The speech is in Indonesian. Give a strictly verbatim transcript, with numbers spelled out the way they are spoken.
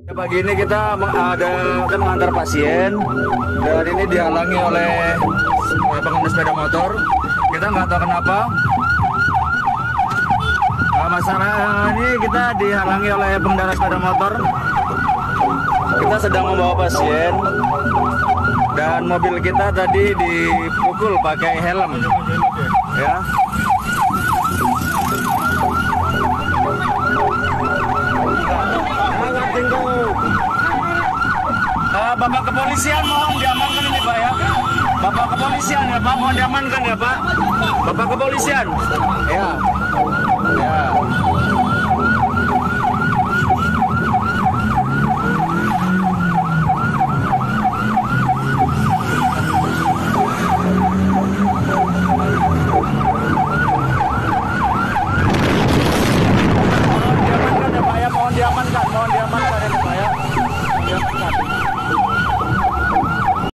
Ya, pagi ini kita meng- ada akan mengantar pasien dan ini dihalangi oleh oleh pengguna sepeda motor. Kita nggak tahu kenapa. Nah, masalah ini kita dihalangi oleh pengendara sepeda motor. Kita sedang membawa pasien dan mobil kita tadi dipukul pakai helm, ya. Uh, Bapak kepolisian mohon diamankan ini Pak ya. Bapak kepolisian ya Pak, mohon diamankan ya Pak. Bapak kepolisian. Ya. Ya.